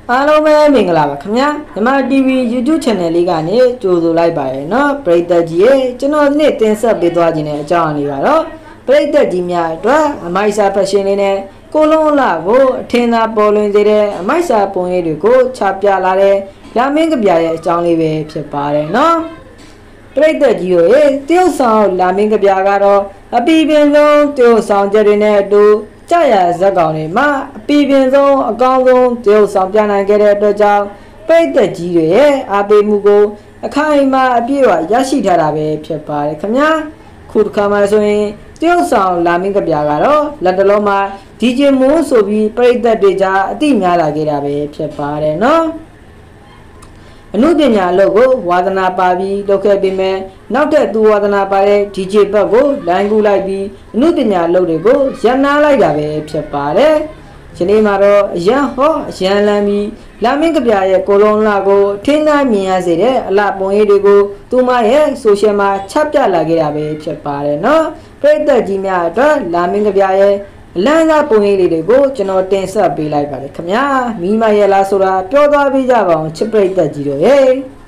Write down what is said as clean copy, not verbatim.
အားလုံးပဲမင်္ဂလာပါခင်ဗျာမြန်မာ TV YouTube Channel လေးကနေကြိုဆိုလိုက်ပါရနော်ပရိသတ်ကြီးရေကျွန်တော်ဒီနေ့တင်ဆက်ပေးသွားခြင်းတဲ့အကြောင်းအရာကတော့ပရိသတ်ကြီးများအတွက်အမိုက်စာဖက်ရှင်လေးနဲ့ကိုလုံးလာကိုအထင်သာပေါ်လွင်စေတဲ့အမိုက်စာပုံရိပ်တွေကိုချပြလာတဲ့လာမင်းကဗျာရဲ့အကြောင်းလေးပဲဖြစ်ပါတယ်နော်ပရိသတ်ကြီးတို့ရေတရုတ်ဆောင်လာမင်းကဗျာကတော့အပီပင်ဆုံးတရုတ်ဆောင်ချက်တွေနဲ့အတူကြရဇက်ကောင်တွေမှာအပီပင်ဆုံးအကောင်းဆုံးတရုတ်ဆောင်ပြနိုင်ခဲ့တဲ့အတွက်ကြောင့်ပရိသတ်ကြီးတွေရဲ့အားပေးမှုကိုအခိုင်အမာအပြည့်အဝရရှိထားတာပဲဖြစ်ပါတယ်ခင်ဗျာခုတစ်ခါမှဆိုရင်တရုတ်ဆောင်လာမင်းကဗျာကတော့လက်တလုံးမှာဒီဂျင်မိုးဆိုပြီးပရိသတ်တွေကြားအသိများလာခဲ့တာပဲဖြစ်ပါတယ်နော်အမှုပညာအလုပ်ကိုဝါသနာပါပြီးလုပ်ခဲ့ပေမဲ့နောက်ထပ်သူဝါသနာပါတဲ့ DJ ဘက်ကိုလိုင်းကူးလိုက်ပြီးအမှုပညာအလုပ်တွေကိုရန်နာလိုက်တာပဲဖြစ်ပါတယ်။ဒီနေ့မှာတော့အရန်ဟောအရန်လမ်းပြီးလာမင်းကဗျာရဲ့ကိုလုံးလာကိုထင်းသားမြင်ရစေတဲ့အလှပုံရိပ်တွေကိုသူမရဲ့ဆိုရှယ်မှာချပြလာခဲ့တာပဲဖြစ်ပါတယ်နော်။ပရိသတ်ကြီးများအတွက်လာမင်းကဗျာရဲ့အလန်းစားပုံရိပ်တွေကိုကျွန်တော်တင်ဆက်ပေးလိုက်ပါတယ်ခင်ဗျာမိမရဲ့လားဆိုတာပြောသွားပေးကြပါအောင်ချစ်ပရိသတ်ကြီးတို့ရေ